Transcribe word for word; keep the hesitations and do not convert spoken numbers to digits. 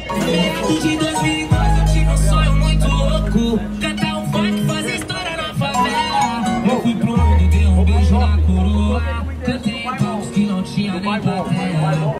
Meados de dois mil e dois eu tive um sonho muito louco, cantar um funk, fazer história na favela. Eu fui pro mundo, dei um beijo na coroa, cantei em palcos que não tinha nem pra